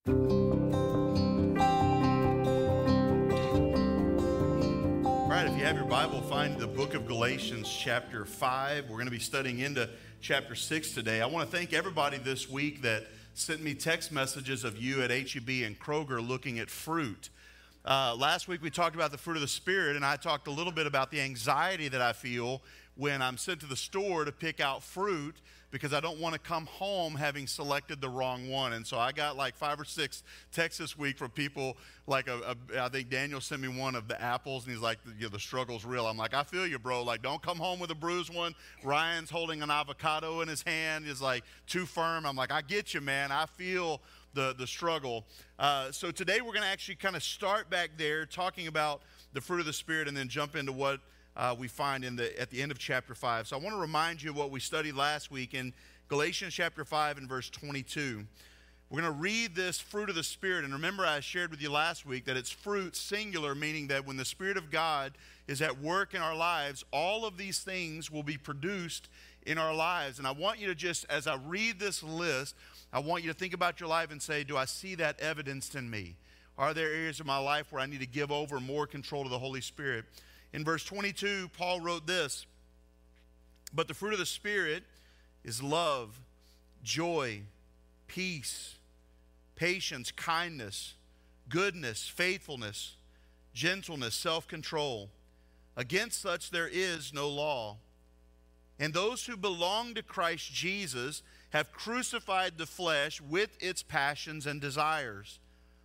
All right, if you have your Bible, find the book of Galatians chapter 5. We're going to be studying into chapter 6 today. I want to thank everybody this week that sent me text messages of you at H-E-B and Kroger looking at fruit. Last week we talked about the fruit of the Spirit, and I talked a little bit about the anxiety that I feel when I'm sent to the store to pick out fruit because I don't want to come home having selected the wrong one. And so I got like 5 or 6 texts this week from people like, I think Daniel sent me one of the apples, and he's like, the struggle's real. I'm like, I feel you, bro. Like, don't come home with a bruised one. Ryan's holding an avocado in his hand. He's like, too firm. I'm like, I get you, man. I feel the struggle. So today we're going to actually kind of start back there talking about the fruit of the Spirit and then jump into what we find at the end of chapter 5. So I want to remind you of what we studied last week in Galatians chapter 5 and verse 22. We're going to read this fruit of the Spirit. And remember, I shared with you last week that it's fruit singular, meaning that when the Spirit of God is at work in our lives, all of these things will be produced in our lives. And I want you to just, as I read this list, I want you to think about your life and say, do I see that evidenced in me? Are there areas of my life where I need to give over more control to the Holy Spirit? In verse 22, Paul wrote this, "But the fruit of the Spirit is love, joy, peace, patience, kindness, goodness, faithfulness, gentleness, self-control. Against such there is no law. And those who belong to Christ Jesus have crucified the flesh with its passions and desires.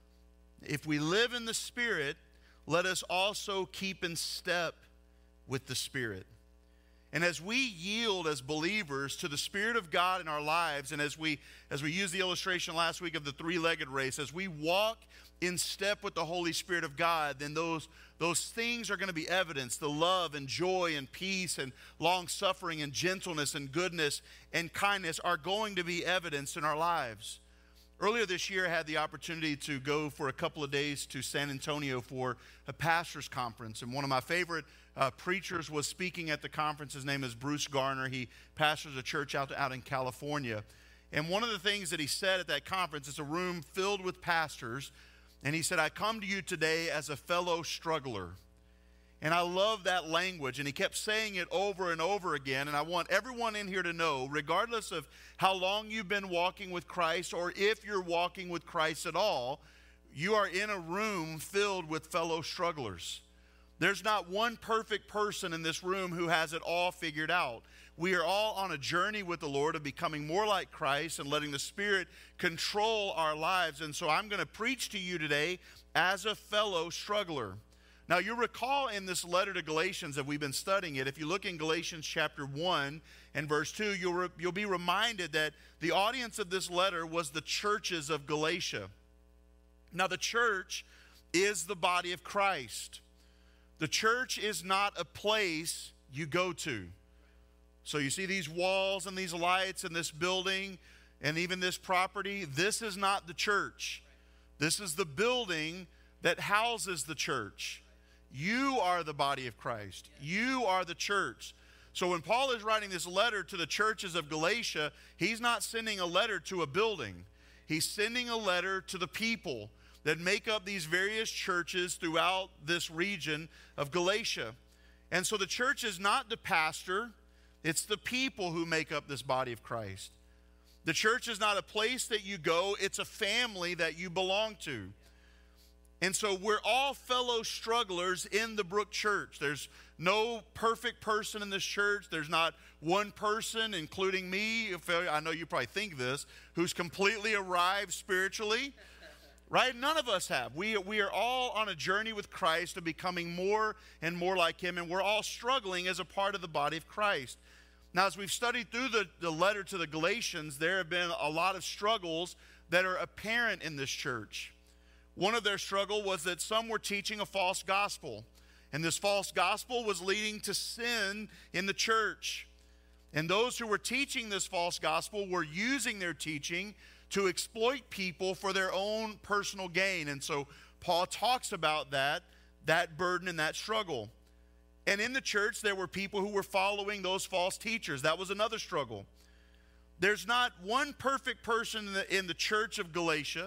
If we live in the Spirit, let us also keep in step with the Spirit." And as we yield as believers to the Spirit of God in our lives, and as we used the illustration last week of the three-legged race, as we walk in step with the Holy Spirit of God, then those things are going to be evidenced. The love and joy and peace and long-suffering and gentleness and goodness and kindness are going to be evidenced in our lives. Earlier this year, I had the opportunity to go for a couple of days to San Antonio for a pastor's conference. And one of my favorite preachers was speaking at the conference. His name is Bruce Garner. He pastors a church out in California. And one of the things that he said at that conference, it's a room filled with pastors, and he said, "I come to you today as a fellow struggler." And I love that language, and he kept saying it over and over again. And I want everyone in here to know, regardless of how long you've been walking with Christ or if you're walking with Christ at all, you are in a room filled with fellow strugglers. There's not one perfect person in this room who has it all figured out. We are all on a journey with the Lord of becoming more like Christ and letting the Spirit control our lives. And so I'm going to preach to you today as a fellow struggler. Now, you'll recall in this letter to Galatians that we've been studying it, if you look in Galatians chapter 1 and verse 2, you'll be reminded that the audience of this letter was the churches of Galatia. Now, the church is the body of Christ. The church is not a place you go to. So you see these walls and these lights and this building and even this property. This is not the church. This is the building that houses the church. You are the body of Christ. You are the church. So when Paul is writing this letter to the churches of Galatia, he's not sending a letter to a building. He's sending a letter to the people that make up these various churches throughout this region of Galatia. And so the church is not the pastor, it's the people who make up this body of Christ. The church is not a place that you go, it's a family that you belong to. And so we're all fellow strugglers in the Brook Church. There's no perfect person in this church. There's not one person, including me, I know you probably think this, who's completely arrived spiritually. Right? None of us have. We are all on a journey with Christ of becoming more and more like Him, and we're all struggling as a part of the body of Christ. Now, as we've studied through the letter to the Galatians, there have been a lot of struggles that are apparent in this church. One of their struggle was that some were teaching a false gospel, and this false gospel was leading to sin in the church. And those who were teaching this false gospel were using their teaching to exploit people for their own personal gain. And so Paul talks about that burden and that struggle. And in the church, there were people who were following those false teachers. That was another struggle. There's not one perfect person in the church of Galatia.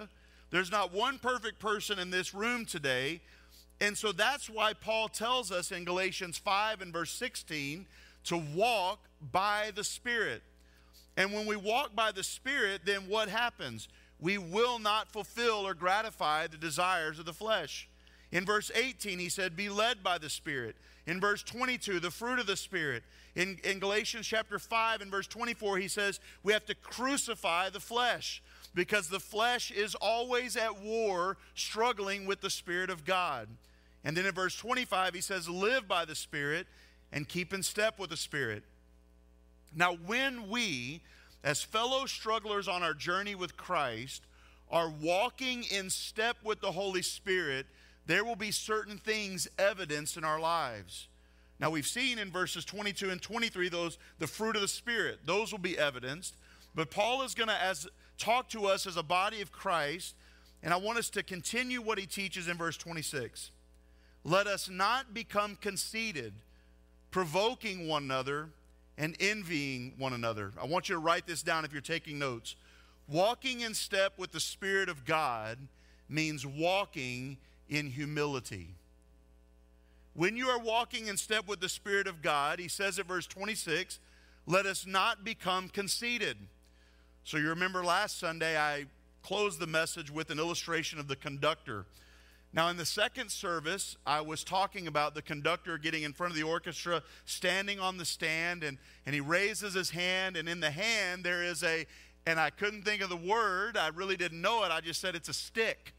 There's not one perfect person in this room today. And so that's why Paul tells us in Galatians 5 and verse 16 to walk by the Spirit. And when we walk by the Spirit, then what happens? We will not fulfill or gratify the desires of the flesh. In verse 18, he said, be led by the Spirit. In verse 22, the fruit of the Spirit. In Galatians chapter 5 and verse 24, he says, we have to crucify the flesh because the flesh is always at war, struggling with the Spirit of God. And then in verse 25, he says, live by the Spirit and keep in step with the Spirit. Now, when we, as fellow strugglers on our journey with Christ, are walking in step with the Holy Spirit, there will be certain things evidenced in our lives. Now, we've seen in verses 22 and 23, the fruit of the Spirit. Those will be evidenced. But Paul is going to talk to us as a body of Christ, and I want us to continue what he teaches in verse 26. Let us not become conceited, provoking one another, and envying one another. I want you to write this down if you're taking notes. Walking in step with the Spirit of God means walking in humility. When you are walking in step with the Spirit of God, he says at verse 26, let us not become conceited. So you remember last Sunday I closed the message with an illustration of the conductor. Now in the second service, I was talking about the conductor getting in front of the orchestra, standing on the stand, and he raises his hand, and in the hand there is and I couldn't think of the word, I really didn't know it, I just said it's a stick.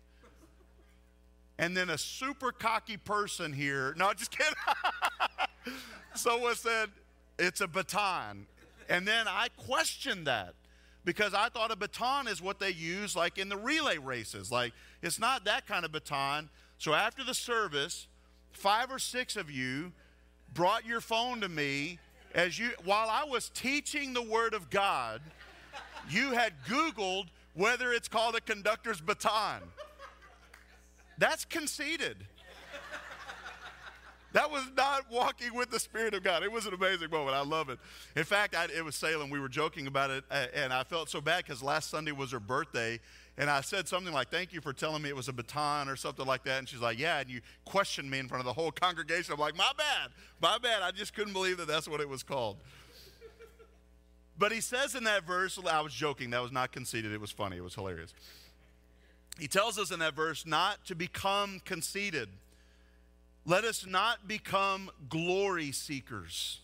And then a super cocky person here, no, just kidding. Someone said, it's a baton. And then I questioned that because I thought a baton is what they use like in the relay races. Like, it's not that kind of baton. So after the service, 5 or 6 of you brought your phone to me while I was teaching the Word of God, you had Googled whether it's called a conductor's baton. That's conceited. That was not walking with the Spirit of God. It was an amazing moment. I love it. In fact, it was Salem. We were joking about it, and I felt so bad because last Sunday was her birthday, and I said something like, thank you for telling me it was a baton or something like that, and she's like, yeah, and you questioned me in front of the whole congregation. I'm like, my bad. I just couldn't believe that that's what it was called. But he says in that verse, I was joking. That was not conceited. It was funny. It was hilarious. He tells us in that verse not to become conceited. Let us not become glory seekers.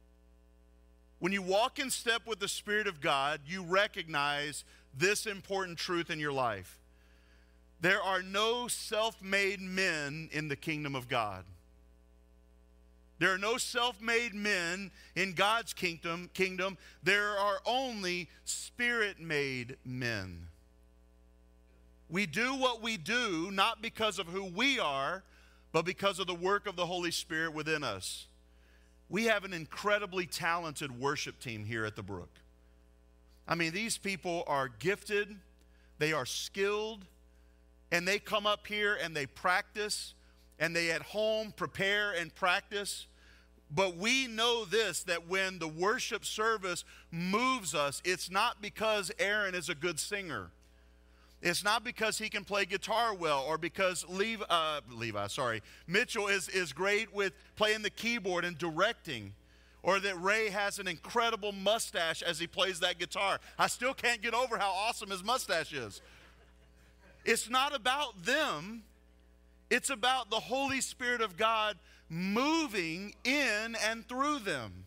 When you walk in step with the Spirit of God, you recognize this important truth in your life. There are no self-made men in the kingdom of God. There are no self-made men in God's kingdom. There are only Spirit-made men. We do what we do not because of who we are, but because of the work of the Holy Spirit within us. We have an incredibly talented worship team here at the Brook. I mean, these people are gifted, they are skilled, and they come up here and they practice, and they at home prepare and practice. But we know this, that when the worship service moves us, it's not because Aaron is a good singer. It's not because he can play guitar well, or because Mitchell is great with playing the keyboard and directing, or that Ray has an incredible mustache as he plays that guitar. I still can't get over how awesome his mustache is. It's not about them. It's about the Holy Spirit of God moving in and through them.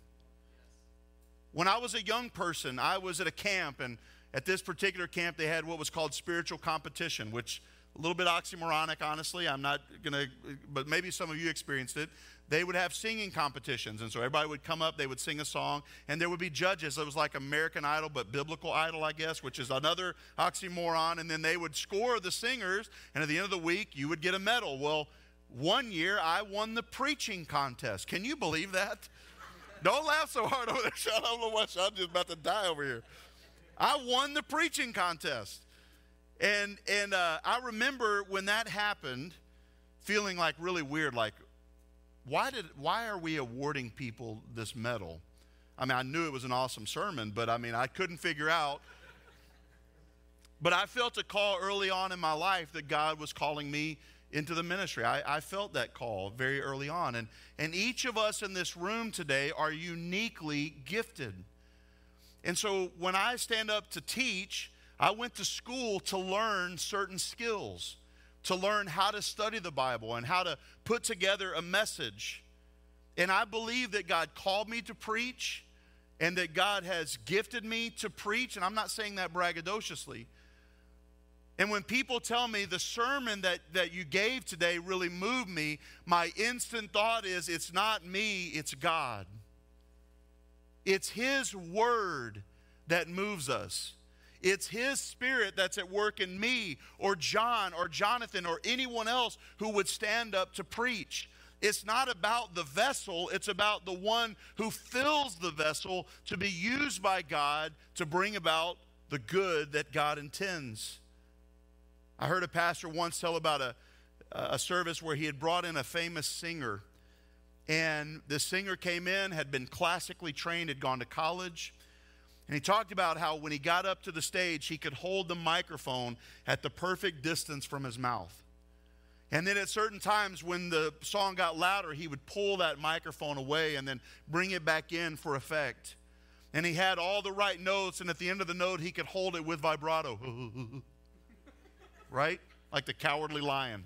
When I was a young person, I was at a camp, and at this particular camp, they had what was called spiritual competition, which a little bit oxymoronic, honestly. I'm not going to, but maybe some of you experienced it. They would have singing competitions, and so everybody would come up, they would sing a song, and there would be judges. It was like American Idol, but biblical Idol, I guess, which is another oxymoron, and then they would score the singers, and at the end of the week, you would get a medal. Well, one year, I won the preaching contest. Can you believe that? Don't laugh so hard over there, Sean. I don't know why Sean's just about to die over here. I won the preaching contest. And I remember when that happened, feeling like really weird, like, why are we awarding people this medal? I mean, I knew it was an awesome sermon, but I mean, I couldn't figure out. But I felt a call early on in my life that God was calling me into the ministry. I felt that call very early on. And each of us in this room today are uniquely gifted. And so when I stand up to teach, I went to school to learn certain skills, to learn how to study the Bible and how to put together a message. And I believe that God called me to preach and that God has gifted me to preach. And I'm not saying that braggadociously. And when people tell me the sermon that you gave today really moved me, my instant thought is, it's not me, it's God. It's His Word that moves us. It's His Spirit that's at work in me or John or Jonathan or anyone else who would stand up to preach. It's not about the vessel, it's about the one who fills the vessel to be used by God to bring about the good that God intends. I heard a pastor once tell about a service where he had brought in a famous singer. And the singer came in, had been classically trained, had gone to college. And he talked about how when he got up to the stage, he could hold the microphone at the perfect distance from his mouth. And then at certain times when the song got louder, he would pull that microphone away and then bring it back in for effect. And he had all the right notes, and at the end of the note, he could hold it with vibrato. Right? Like the Cowardly Lion.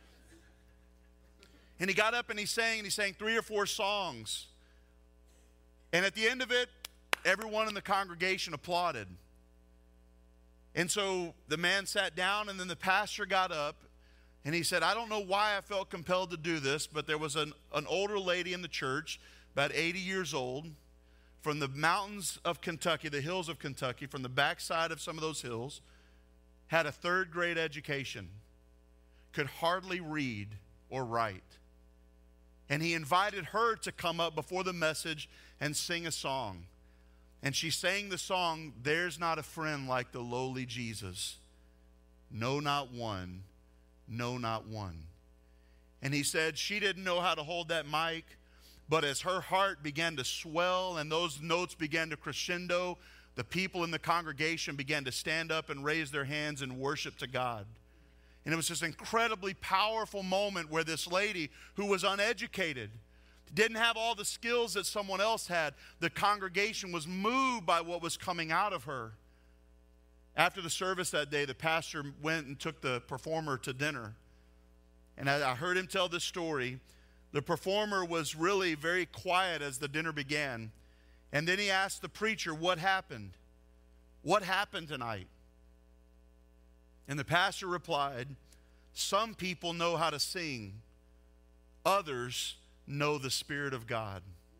And he got up and he sang 3 or 4 songs. And at the end of it, everyone in the congregation applauded. And so the man sat down, and then the pastor got up and he said, I don't know why I felt compelled to do this, but there was an older lady in the church, about 80 years old, from the mountains of Kentucky, the hills of Kentucky, from the backside of some of those hills, had a 3rd grade education, could hardly read or write. And he invited her to come up before the message and sing a song. And she sang the song, There's Not a Friend Like the Lowly Jesus. No, not one. No, not one. And he said she didn't know how to hold that mic, but as her heart began to swell and those notes began to crescendo, the people in the congregation began to stand up and raise their hands in worship to God. And it was this incredibly powerful moment where this lady who was uneducated, didn't have all the skills that someone else had, the congregation was moved by what was coming out of her. After the service that day, the pastor went and took the performer to dinner. And I heard him tell this story. The performer was really very quiet as the dinner began. And then he asked the preacher, what happened? What happened tonight? And the pastor replied, some people know how to sing. Others know the Spirit of God.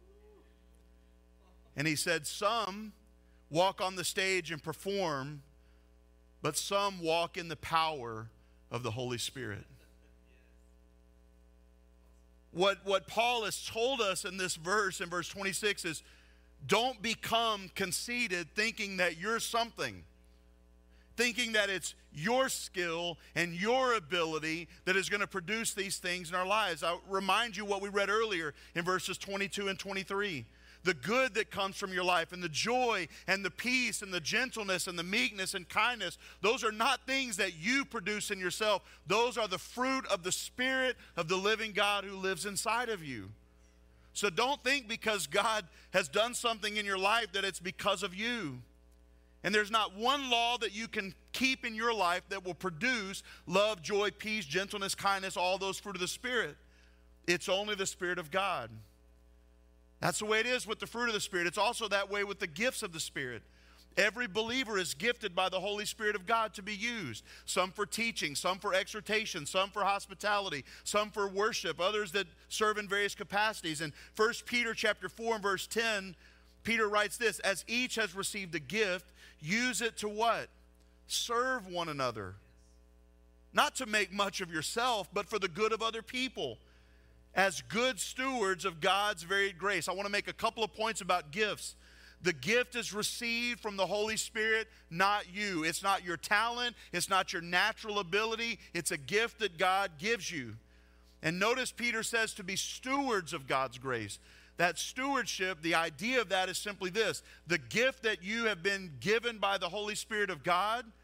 And he said, some walk on the stage and perform, but some walk in the power of the Holy Spirit. What Paul has told us in this verse, in verse 26, is don't become conceited thinking that you're something. Thinking that it's your skill and your ability that is going to produce these things in our lives. I'll remind you what we read earlier in verses 22 and 23. The good that comes from your life and the joy and the peace and the gentleness and the meekness and kindness, those are not things that you produce in yourself. Those are the fruit of the Spirit of the living God who lives inside of you. So don't think because God has done something in your life that it's because of you. And there's not one law that you can keep in your life that will produce love, joy, peace, gentleness, kindness, all those fruit of the Spirit. It's only the Spirit of God. That's the way it is with the fruit of the Spirit. It's also that way with the gifts of the Spirit. Every believer is gifted by the Holy Spirit of God to be used. Some for teaching, some for exhortation, some for hospitality, some for worship, others that serve in various capacities. In 1 Peter chapter 4 and verse 10, Peter writes this, as each has received a gift, use it to what? Serve one another. Not to make much of yourself, but for the good of other people. As good stewards of God's varied grace. I want to make a couple of points about gifts. The gift is received from the Holy Spirit, not you. It's not your talent. It's not your natural ability. It's a gift that God gives you. And notice Peter says to be stewards of God's grace. That stewardship, the idea of that is simply this. The gift that you have been given by the Holy Spirit of God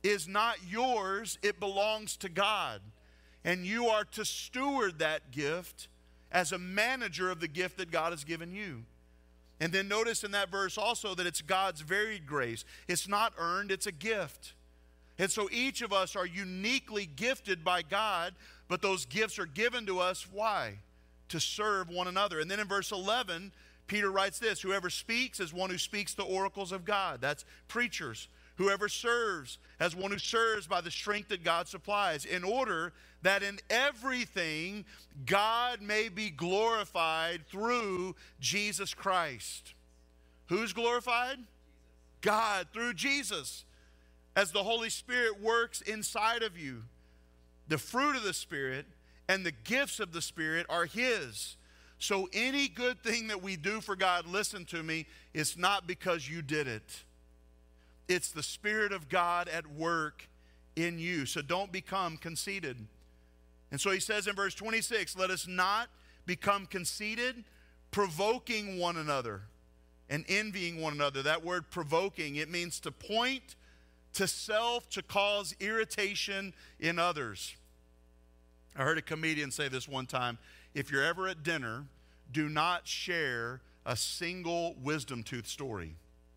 is not yours, it belongs to God. And you are to steward that gift as a manager of the gift that God has given you. And then notice in that verse also that it's God's varied grace. It's not earned, it's a gift. And so each of us are uniquely gifted by God, but those gifts are given to us, why? To serve one another. And then in verse 11, Peter writes this, whoever speaks is one who speaks the oracles of God. That's preachers. Whoever serves as one who serves by the strength that God supplies, in order that in everything God may be glorified through Jesus Christ. Who's glorified? God, through Jesus. As the Holy Spirit works inside of you, the fruit of the Spirit and the gifts of the Spirit are His. So any good thing that we do for God, listen to me, it's not because you did it. It's the Spirit of God at work in you. So don't become conceited. And so he says in verse 26, let us not become conceited, provoking one another and envying one another. That word provoking, it means to point to self, to cause irritation in others. I heard a comedian say this one time, if you're ever at dinner, do not share a single wisdom tooth story.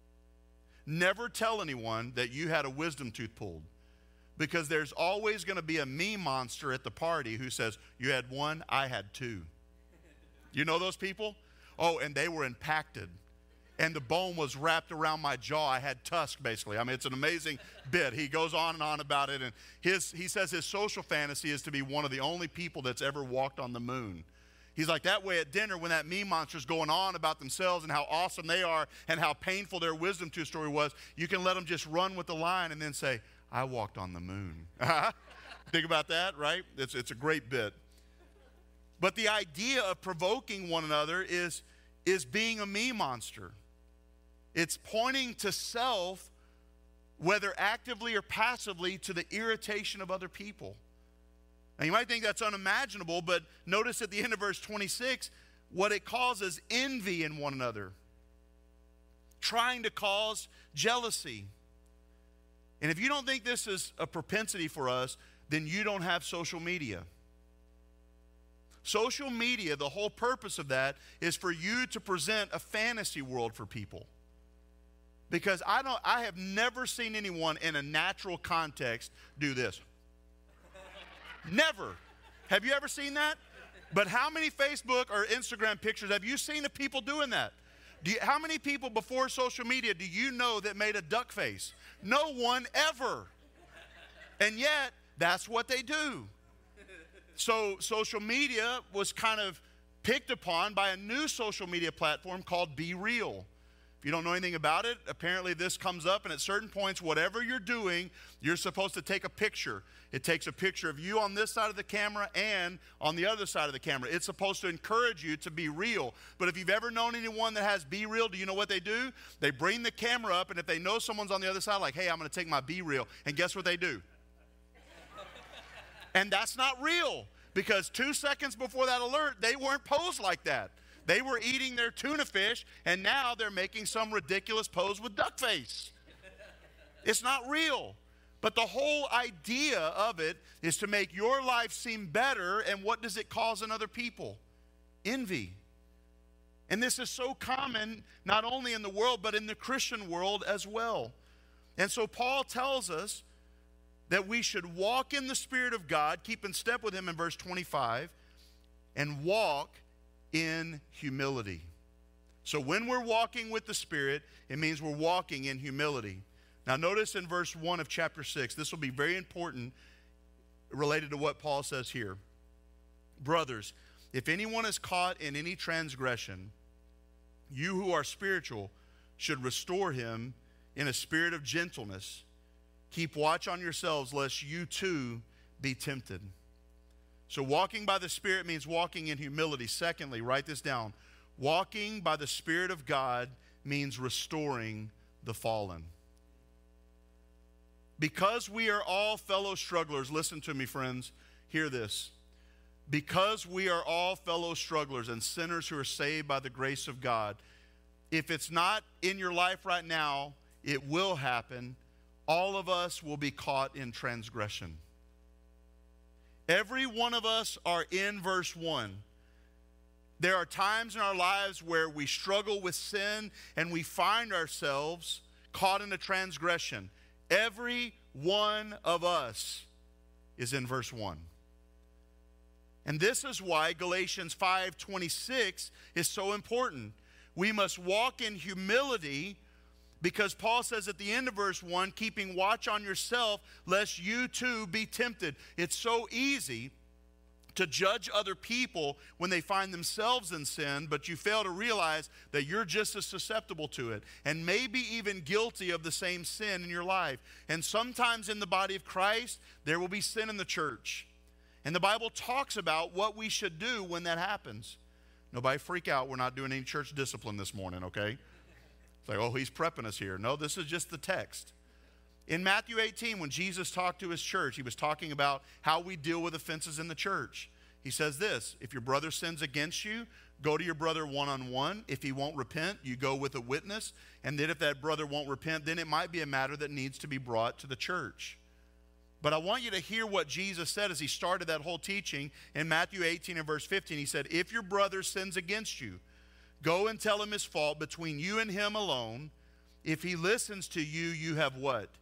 Never tell anyone that you had a wisdom tooth pulled, because there's always going to be a meme monster at the party who says, you had one, I had two. You know those people? Oh, and they were impacted. And the bone was wrapped around my jaw. I had tusk, basically. I mean, it's an amazing bit. He goes on and on about it. And he says his social fantasy is to be one of the only people that's ever walked on the moon. He's like, that way at dinner, when that meme monster's going on about themselves and how awesome they are and how painful their wisdom tooth story was, you can let them just run with the line and then say, I walked on the moon. Think about that, right? It's a great bit. But the idea of provoking one another is being a meme monster. It's pointing to self, whether actively or passively, to the irritation of other people. Now you might think that's unimaginable, but notice at the end of verse 26, what it causes envy in one another. Trying to cause jealousy. And if you don't think this is a propensity for us, then you don't have social media. Social media, the whole purpose of that is for you to present a fantasy world for people. Because I have never seen anyone in a natural context do this. Never. Have you ever seen that? But how many Facebook or Instagram pictures have you seen of people doing that? How many people before social media do you know that made a duck face? No one ever. And yet, that's what they do. So social media was kind of picked upon by a new social media platform called Be Real. If you don't know anything about it, apparently this comes up, and at certain points, whatever you're doing, you're supposed to take a picture. It takes a picture of you on this side of the camera and on the other side of the camera. It's supposed to encourage you to be real. But if you've ever known anyone that has Be Real, do you know what they do? They bring the camera up, and if they know someone's on the other side, like, hey, I'm going to take my Be Real. And guess what they do? And that's not real, because 2 seconds before that alert, they weren't posed like that. They were eating their tuna fish, and now they're making some ridiculous pose with duck face. It's not real. But the whole idea of it is to make your life seem better, and what does it cause in other people? Envy. And this is so common, not only in the world, but in the Christian world as well. And so Paul tells us that we should walk in the Spirit of God, keep in step with Him in verse 25, and walk in humility. So when we're walking with the Spirit, it means we're walking in humility. Now notice in verse 1 of chapter 6, this will be very important related to what Paul says here. Brothers, if anyone is caught in any transgression, you who are spiritual should restore him in a spirit of gentleness. Keep watch on yourselves, lest you too be tempted. So walking by the Spirit means walking in humility. Secondly, write this down. Walking by the Spirit of God means restoring the fallen. Because we are all fellow strugglers, listen to me, friends, hear this. Because we are all fellow strugglers and sinners who are saved by the grace of God, if it's not in your life right now, it will happen. all of us will be caught in transgression. Every one of us are in verse 1. There are times in our lives where we struggle with sin and we find ourselves caught in a transgression. Every one of us is in verse 1. And this is why Galatians 5:26 is so important. We must walk in humility, because Paul says at the end of verse 1, keeping watch on yourself, lest you too be tempted. It's so easy to judge other people when they find themselves in sin, but you fail to realize that you're just as susceptible to it, and maybe even guilty of the same sin in your life. And sometimes in the body of Christ, there will be sin in the church. And the Bible talks about what we should do when that happens. Nobody freak out. We're not doing any church discipline this morning, okay? It's like, oh, he's prepping us here. No, this is just the text. In Matthew 18, when Jesus talked to his church, he was talking about how we deal with offenses in the church. He says this: if your brother sins against you, go to your brother one-on-one. If he won't repent, you go with a witness. And then if that brother won't repent, then it might be a matter that needs to be brought to the church. But I want you to hear what Jesus said as he started that whole teaching in Matthew 18 and verse 15. He said, if your brother sins against you, go and tell him his fault between you and him alone. If he listens to you, you have what?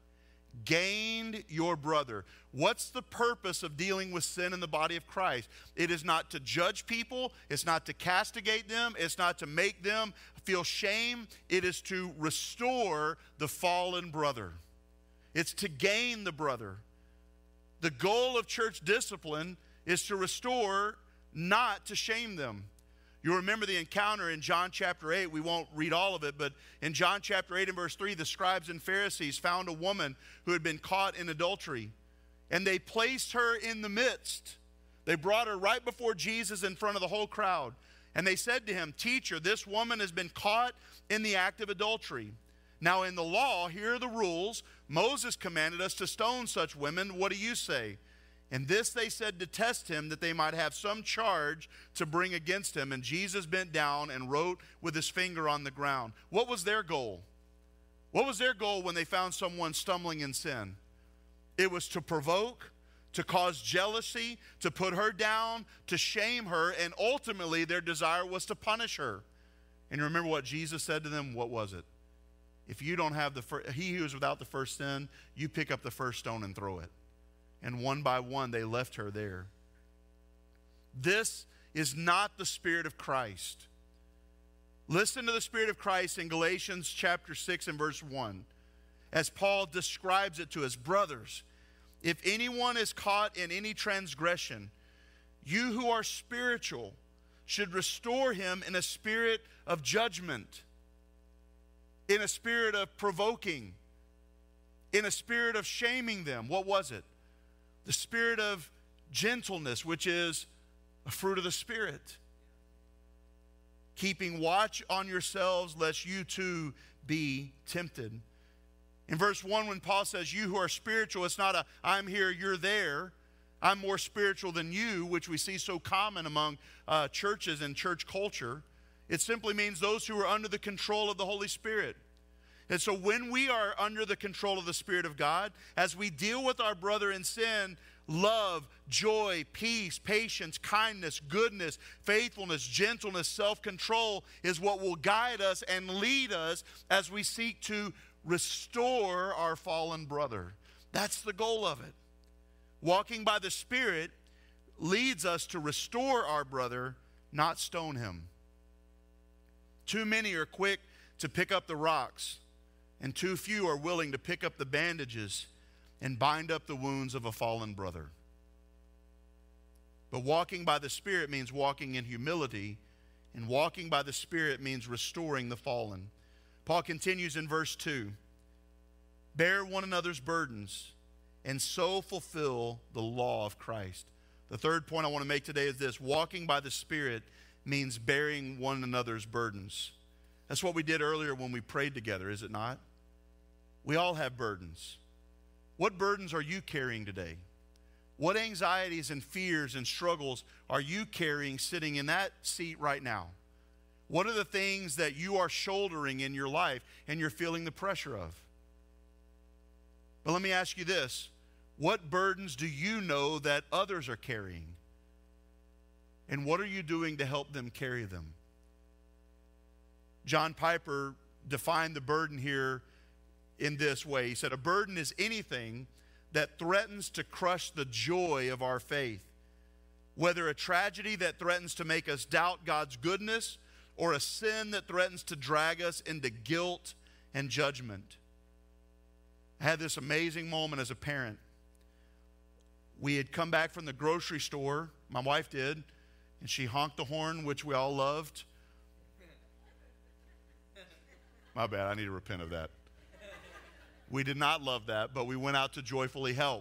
Gained your brother. What's the purpose of dealing with sin in the body of Christ? It is not to judge people. It's not to castigate them. It's not to make them feel shame. It is to restore the fallen brother. It's to gain the brother. The goal of church discipline is to restore, not to shame them. You remember the encounter in John chapter 8. We won't read all of it, but in John chapter 8 and verse 3, the scribes and Pharisees found a woman who had been caught in adultery, and they placed her in the midst. They brought her right before Jesus in front of the whole crowd, and they said to him, "Teacher, this woman has been caught in the act of adultery. Now in the law, here are the rules. Moses commanded us to stone such women. What do you say?" And this they said to test him, that they might have some charge to bring against him. And Jesus bent down and wrote with his finger on the ground. What was their goal? What was their goal when they found someone stumbling in sin? It was to provoke, to cause jealousy, to put her down, to shame her, and ultimately their desire was to punish her. And you remember what Jesus said to them? What was it? If you don't have he who is without the first sin, you pick up the first stone and throw it. And one by one, they left her there. This is not the Spirit of Christ. Listen to the Spirit of Christ in Galatians chapter 6 and verse 1. As Paul describes it to his brothers, if anyone is caught in any transgression, you who are spiritual should restore him in a spirit of judgment, in a spirit of provoking, in a spirit of shaming them. What was it? The spirit of gentleness, which is a fruit of the Spirit. Keeping watch on yourselves, lest you too be tempted. In verse 1, when Paul says, you who are spiritual, it's not a, I'm here, you're there. I'm more spiritual than you, which we see so common among churches and church culture. It simply means those who are under the control of the Holy Spirit. And so when we are under the control of the Spirit of God, as we deal with our brother in sin, love, joy, peace, patience, kindness, goodness, faithfulness, gentleness, self-control is what will guide us and lead us as we seek to restore our fallen brother. That's the goal of it. Walking by the Spirit leads us to restore our brother, not stone him. Too many are quick to pick up the rocks, and too few are willing to pick up the bandages and bind up the wounds of a fallen brother. But walking by the Spirit means walking in humility, and walking by the Spirit means restoring the fallen. Paul continues in verse 2, bear one another's burdens and so fulfill the law of Christ. The third point I want to make today is this: walking by the Spirit means bearing one another's burdens. That's what we did earlier when we prayed together, is it not? We all have burdens. What burdens are you carrying today? What anxieties and fears and struggles are you carrying sitting in that seat right now? What are the things that you are shouldering in your life and you're feeling the pressure of? But let me ask you this. What burdens do you know that others are carrying? And what are you doing to help them carry them? John Piper defined the burden here in this way. He said, a burden is anything that threatens to crush the joy of our faith, whether a tragedy that threatens to make us doubt God's goodness or a sin that threatens to drag us into guilt and judgment. I had this amazing moment as a parent. We had come back from the grocery store, my wife did, and she honked the horn, which we all loved. My bad, I need to repent of that. We did not love that, but we went out to joyfully help.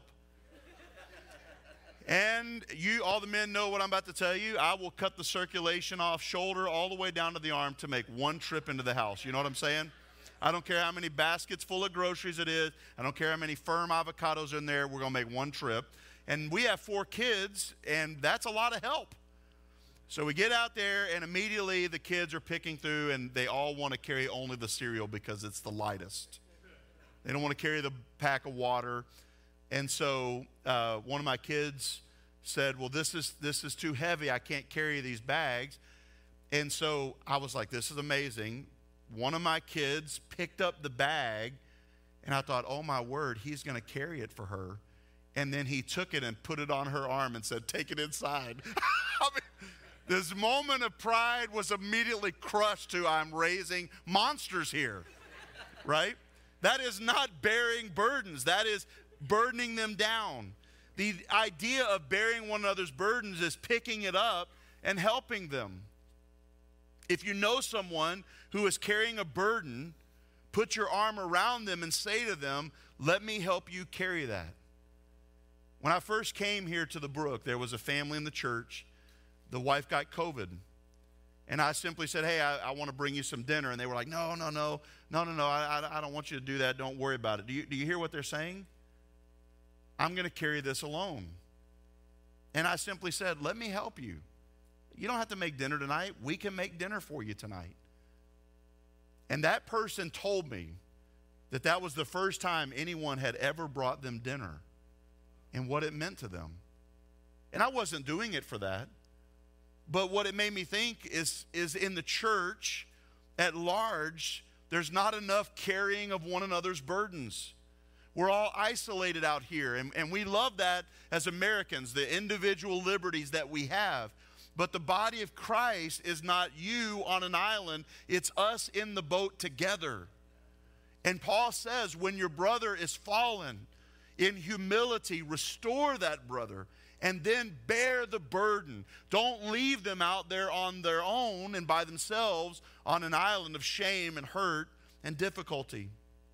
And you, all the men know what I'm about to tell you. I will cut the circulation off shoulder all the way down to the arm to make one trip into the house. You know what I'm saying? I don't care how many baskets full of groceries it is. I don't care how many firm avocados in there. We're going to make one trip. And we have 4 kids, and that's a lot of help. So we get out there, and immediately the kids are picking through, and they all want to carry only the cereal because it's the lightest. They don't want to carry the pack of water. And so one of my kids said, well, this is too heavy. I can't carry these bags. And so I was like, this is amazing. One of my kids picked up the bag, and I thought, oh, my word, he's going to carry it for her. And then he took it and put it on her arm and said, take it inside. I mean, this moment of pride was immediately crushed to, I'm raising monsters here, right? That is not bearing burdens. That is burdening them down. The idea of bearing one another's burdens is picking it up and helping them. If you know someone who is carrying a burden, put your arm around them and say to them, let me help you carry that. When I first came here to the Brook, there was a family in the church. The wife got COVID. And I simply said, hey, I want to bring you some dinner. And they were like, no, I don't want you to do that. Don't worry about it. Do you hear what they're saying? I'm going to carry this alone. And I simply said, let me help you. You don't have to make dinner tonight. We can make dinner for you tonight. And that person told me that that was the first time anyone had ever brought them dinner and what it meant to them. And I wasn't doing it for that. But what it made me think is in the church at large, there's not enough carrying of one another's burdens. We're all isolated out here, and we love that as Americans, the individual liberties that we have. But the body of Christ is not you on an island, it's us in the boat together. And Paul says, when your brother is fallen, in humility, restore that brother, and then bear the burden. Don't leave them out there on their own and by themselves on an island of shame and hurt and difficulty.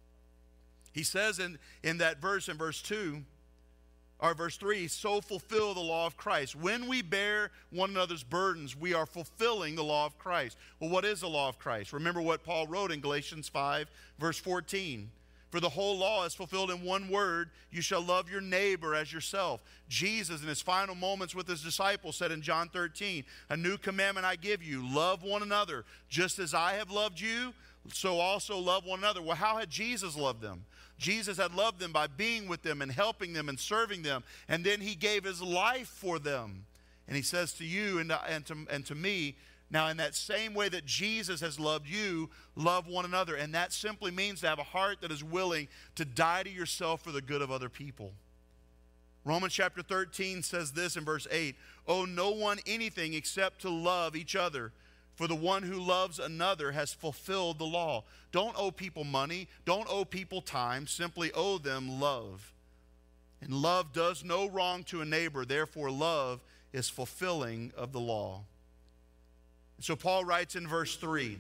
He says in that verse, in verse 2, or verse 3, so fulfill the law of Christ. When we bear one another's burdens, we are fulfilling the law of Christ. Well, what is the law of Christ? Remember what Paul wrote in Galatians 5, verse 14. For the whole law is fulfilled in one word, you shall love your neighbor as yourself. Jesus, in his final moments with his disciples, said in John 13, a new commandment I give you, love one another. Just as I have loved you, so also love one another. Well, how had Jesus loved them? Jesus had loved them by being with them and helping them and serving them. And then he gave his life for them. And he says to you and to me, now in that same way that Jesus has loved you, love one another. And that simply means to have a heart that is willing to die to yourself for the good of other people. Romans chapter 13 says this in verse 8, owe no one anything except to love each other. For the one who loves another has fulfilled the law. Don't owe people money. Don't owe people time. Simply owe them love. And love does no wrong to a neighbor. Therefore, love is fulfilling of the law. And so Paul writes in verse 3,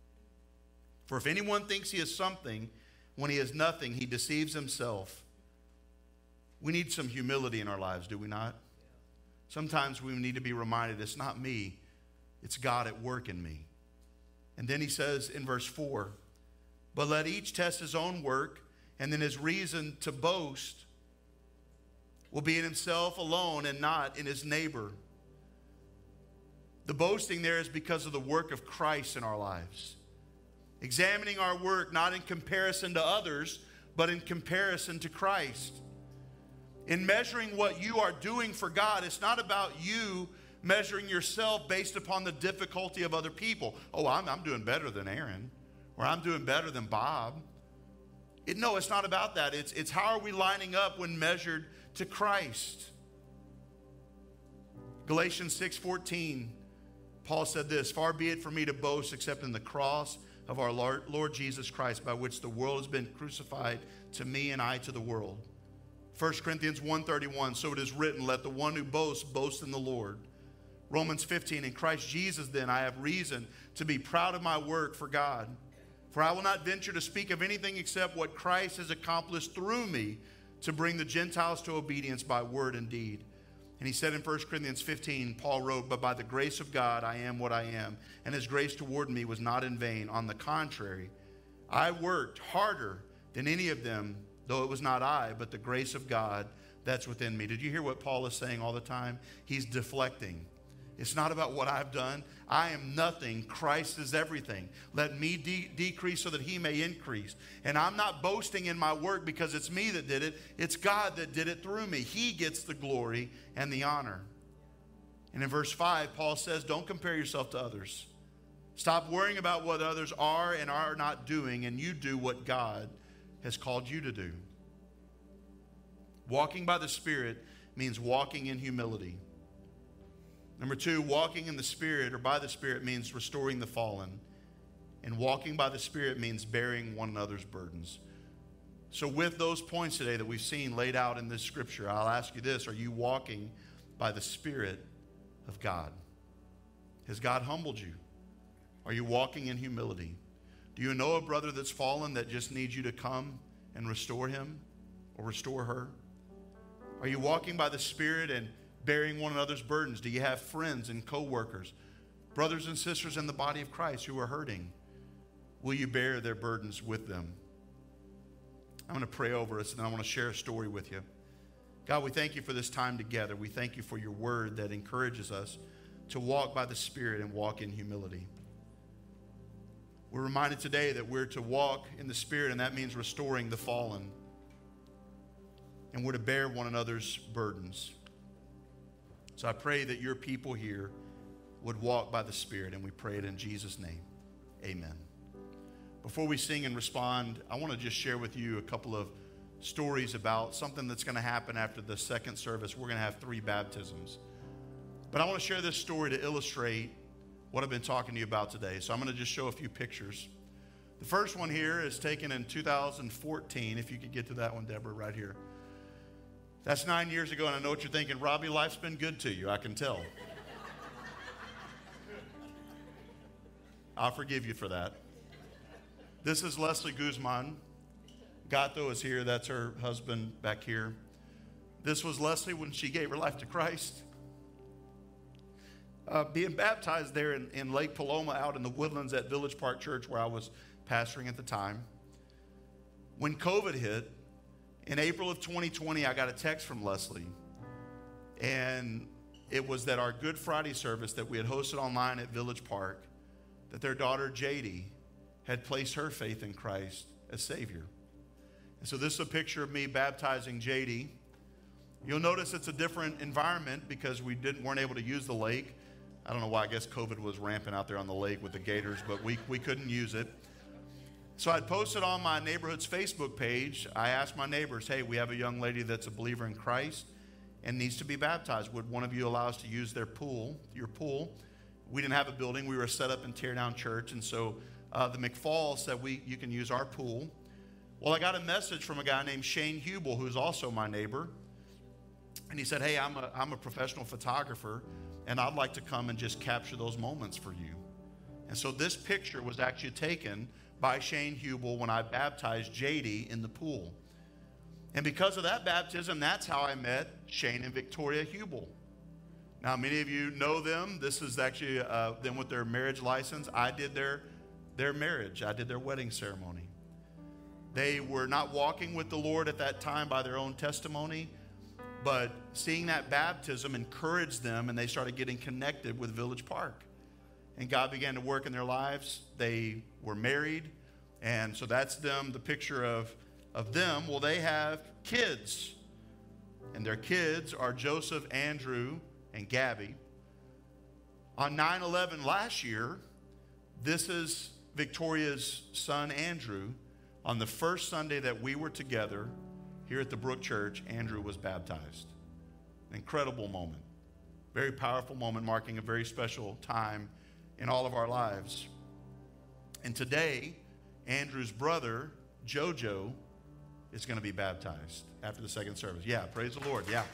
for if anyone thinks he is something when he is nothing, he deceives himself. We need some humility in our lives, do we not? Sometimes we need to be reminded it's not me. It's God at work in me. And then he says in verse 4, but let each test his own work, and then his reason to boast will be in himself alone and not in his neighbor. The boasting there is because of the work of Christ in our lives. Examining our work not in comparison to others, but in comparison to Christ. In measuring what you are doing for God, it's not about you measuring yourself based upon the difficulty of other people. Oh, I'm doing better than Aaron, or I'm doing better than Bob. No, it's not about that. It's how are we lining up when measured to Christ. Galatians 6:14, Paul said this, "Far be it from me to boast except in the cross of our Lord Jesus Christ, by which the world has been crucified to me and I to the world." 1 Corinthians 1:31, "So it is written, let the one who boasts boast in the Lord." Romans 15, "In Christ Jesus then I have reason to be proud of my work for God. For I will not venture to speak of anything except what Christ has accomplished through me to bring the Gentiles to obedience by word and deed." And he said in 1 Corinthians 15, Paul wrote, "But by the grace of God I am what I am, and his grace toward me was not in vain. On the contrary, I worked harder than any of them, though it was not I, but the grace of God that's within me." Did you hear what Paul is saying all the time? He's deflecting. It's not about what I've done. I am nothing. Christ is everything. Let me decrease so that he may increase. And I'm not boasting in my work because it's me that did it. It's God that did it through me. He gets the glory and the honor. And in verse 5, Paul says, don't compare yourself to others. Stop worrying about what others are and are not doing, and you do what God has called you to do. Walking by the Spirit means walking in humility. Number 2, walking in the Spirit or by the Spirit means restoring the fallen. And walking by the Spirit means bearing one another's burdens. So with those points today that we've seen laid out in this scripture, I'll ask you this: are you walking by the Spirit of God? Has God humbled you? Are you walking in humility? Do you know a brother that's fallen that just needs you to come and restore him or restore her? Are you walking by the Spirit and bearing one another's burdens? Do you have friends and co-workers, brothers and sisters in the body of Christ who are hurting? Will you bear their burdens with them? I'm going to pray over us, and I want to share a story with you. God, we thank you for this time together. We thank you for your word that encourages us to walk by the Spirit and walk in humility. We're reminded today that we're to walk in the Spirit, and that means restoring the fallen. And we're to bear one another's burdens. So I pray that your people here would walk by the Spirit, and we pray it in Jesus' name. Amen. Before we sing and respond, I want to just share with you a couple of stories about something that's going to happen after the second service. We're going to have 3 baptisms. But I want to share this story to illustrate what I've been talking to you about today. So I'm going to just show a few pictures. The first one here is taken in 2014. If you could get to that one, Deborah, right here. That's 9 years ago, and I know what you're thinking. Robby, life's been good to you, I can tell. I'll forgive you for that. This is Leslie Guzman. Gato is here. That's her husband back here. This was Leslie when she gave her life to Christ. Being baptized there in Lake Paloma out in the woodlands at Village Park Church where I was pastoring at the time. When COVID hit, in April of 2020, I got a text from Leslie, and it was that our Good Friday service that we had hosted online at Village Park, that their daughter, JD, had placed her faith in Christ as Savior. And so this is a picture of me baptizing JD. You'll notice it's a different environment because we weren't able to use the lake. I don't know why. I guess COVID was rampant out there on the lake with the gators, but we couldn't use it. So I'd posted on my neighborhood's Facebook page. I asked my neighbors, hey, we have a young lady that's a believer in Christ and needs to be baptized. Would one of you allow us to use their pool, your pool? We didn't have a building. We were a set up and tear down church. And so the McFall said, you can use our pool. Well, I got a message from a guy named Shane Hubel, who's also my neighbor. And he said, hey, I'm a professional photographer, and I'd like to come and just capture those moments for you. And so this picture was actually taken by Shane Hubel when I baptized JD in the pool. And because of that baptism, that's how I met Shane and Victoria Hubel. Now, many of you know them. This is actually them with their marriage license. I did their marriage. I did their wedding ceremony. They were not walking with the Lord at that time by their own testimony, but seeing that baptism encouraged them, and they started getting connected with Village Park. And God began to work in their lives. They were married, and so that's them, the picture of of them, well, they have kids. And their kids are Joseph, Andrew, and Gabby. On 9/11 last year, this is Victoria's son, Andrew. On the first Sunday that we were together here at the Brook Church, Andrew was baptized. An incredible moment. Very powerful moment, marking a very special time in all of our lives. And today, Andrew's brother, Jojo, is going to be baptized after the second service. Yeah, praise the Lord. Yeah.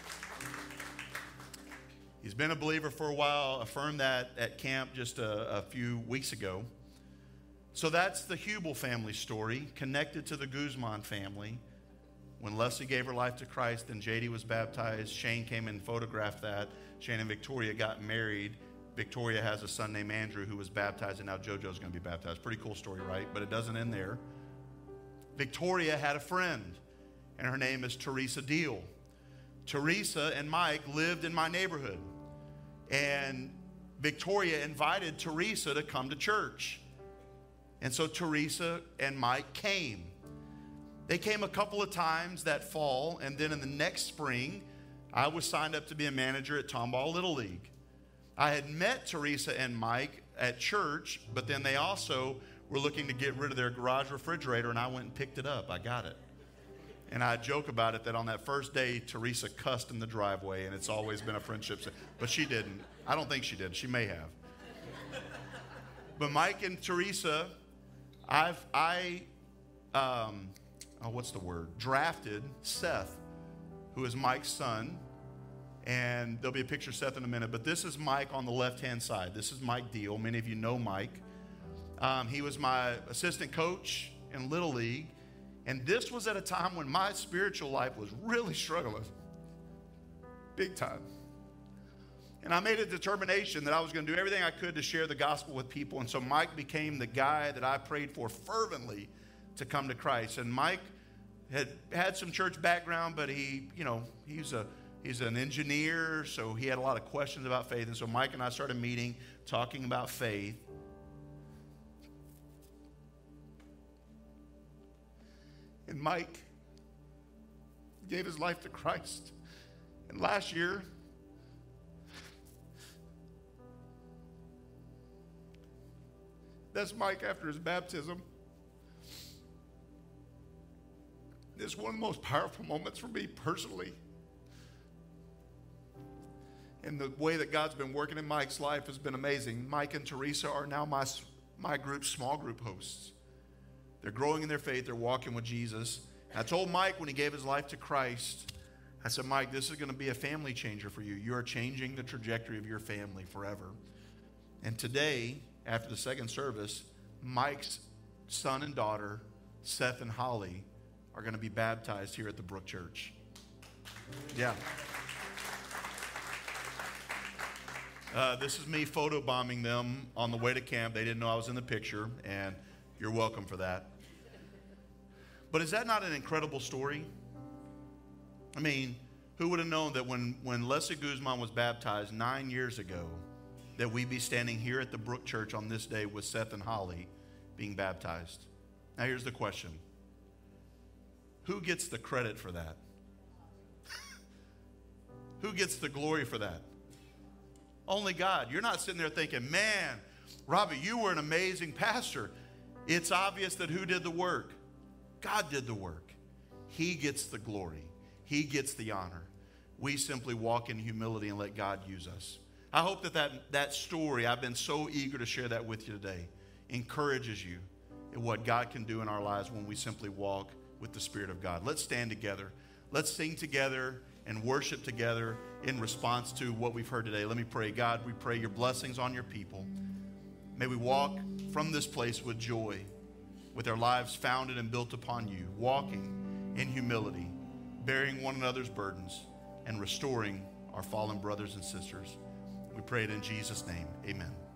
He's been a believer for a while, affirmed that at camp just a few weeks ago. So that's the Hubel family story, connected to the Guzman family. When Leslie gave her life to Christ and JD was baptized, Shane came and photographed that. Shane and Victoria got married. Victoria has a son named Andrew who was baptized, and now JoJo's going to be baptized. Pretty cool story, right? But it doesn't end there. Victoria had a friend, and her name is Teresa Deal. Teresa and Mike lived in my neighborhood, and Victoria invited Teresa to come to church. And so Teresa and Mike came. They came a couple of times that fall, and then in the next spring, I was signed up to be a manager at Tomball Little League. I had met Teresa and Mike at church, but then they also were looking to get rid of their garage refrigerator, and I went and picked it up. I got it. And I joke about it that on that first day, Teresa cussed in the driveway, and it's always been a friendship. But she didn't. I don't think she did. She may have. But Mike and Teresa, drafted Seth, who is Mike's son. And there'll be a picture of Seth in a minute. But this is Mike on the left-hand side. This is Mike Deal. Many of you know Mike. He was my assistant coach in Little League. And this was at a time when my spiritual life was really struggling. Big time. And I made a determination that I was going to do everything I could to share the gospel with people. And so Mike became the guy that I prayed for fervently to come to Christ. And Mike had some church background, but he's an engineer, so he had a lot of questions about faith. And so Mike and I started meeting, talking about faith. And Mike gave his life to Christ. And last year, that's Mike after his baptism. It's one of the most powerful moments for me personally. And the way that God's been working in Mike's life has been amazing. Mike and Teresa are now my group's small group hosts. They're growing in their faith. They're walking with Jesus. And I told Mike when he gave his life to Christ, I said, Mike, this is going to be a family changer for you. You are changing the trajectory of your family forever. And today, after the second service, Mike's son and daughter, Seth and Holly, are going to be baptized here at the Brook Church. Yeah. This is me photobombing them on the way to camp. They didn't know I was in the picture, and you're welcome for that. But is that not an incredible story? I mean, who would have known that when Leslie Guzman was baptized 9 years ago, that we'd be standing here at the Brook Church on this day with Seth and Holly being baptized? Now here's the question. Who gets the credit for that? Who gets the glory for that? Only God. You're not sitting there thinking, man, Robby, you were an amazing pastor. It's obvious that who did the work? God did the work. He gets the glory. He gets the honor. We simply walk in humility and let God use us. I hope that story, I've been so eager to share that with you today, encourages you in what God can do in our lives when we simply walk with the Spirit of God. Let's stand together. Let's sing together and worship together in response to what we've heard today. Let me pray. God, we pray your blessings on your people. May we walk from this place with joy, with our lives founded and built upon you, walking in humility, bearing one another's burdens, and restoring our fallen brothers and sisters. We pray it in Jesus' name. Amen.